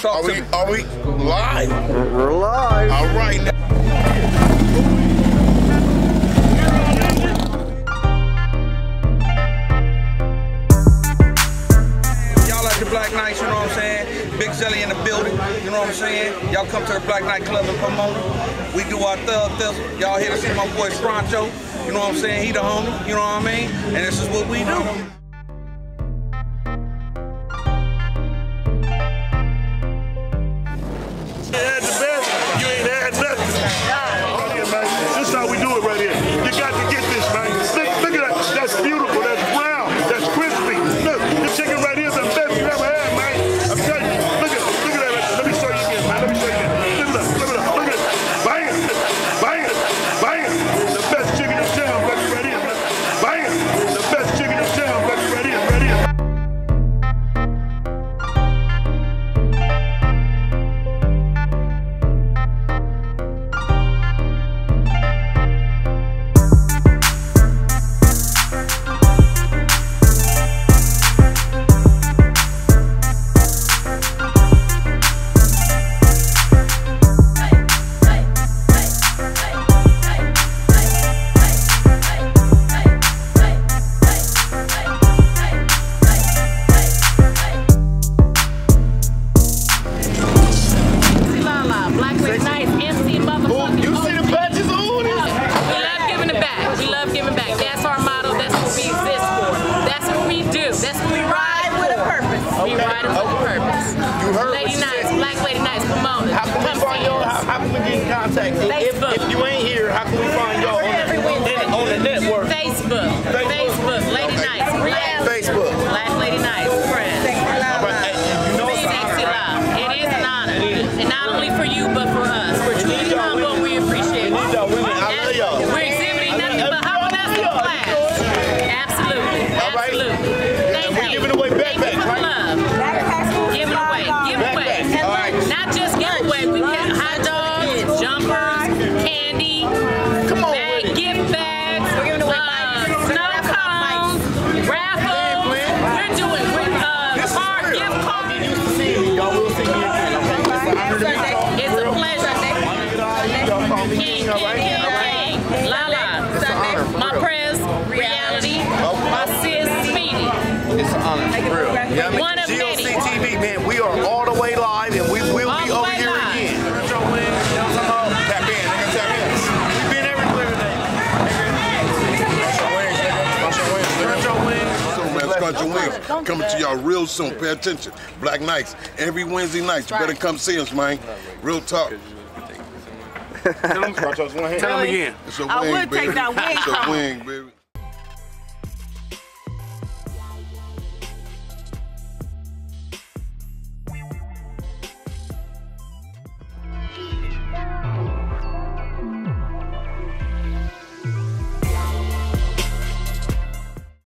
Talk to me. Are we live? We're live. All right. Y'all at the Black Knights, you know what I'm saying? Big Zelly in the building, you know what I'm saying? Y'all come to the Black Knight Club in Pomona. We do our thug thizzle. Y'all here to see my boy Scruncho, you know what I'm saying? He the homie, you know what I mean? And this is what we do. Had the best, you ain't had nothing. Right here, man. This is how we do it right here. You got to get this, man. Look at that. That's beautiful. That's brown. That's crispy. Look, this chicken right here is the best you ever had, man. I'm telling you. Look at that. Let me show you again, man. Let me show you again. Look at that. Look at it. Bang it. Bang it. Bang it. The best chicken in town, baby, right here. Bang it. The best chicken in town, baby, right here. Right here. If you ain't here, how can we find y'all on the network? Facebook, Lady Nights, Facebook, Black Lady Nights, friends. Sexy Love. It is an honor, and not only for you, but for us. We're truly humble. We appreciate it. I love y'all. We're exhibiting nothing but humbleness in class. Absolutely, absolutely. Thank you. We're giving away backpacks, right? Love. Giving away, not just give away. We get hot dogs, jumpers, candy, gift bags, snow cones, raffles. We're doing card, gift cards. Y'all will see me again, okay? It's a pleasure. King, Lala, my prez, reality, my sis, Speedy. It's an honor, for real. Yeah, One of many. G.O.C.tv, man, we are all the way live, and we will be over here again. Tap in, nigga, tap in. We've been everywhere today. Scruncho Wings coming to y'all real soon. Pay attention. Black Nights every Wednesday night. You better come see us, man. Real talk. Tell them again. It's a wing, baby. I would take that wing. It's a wing, baby.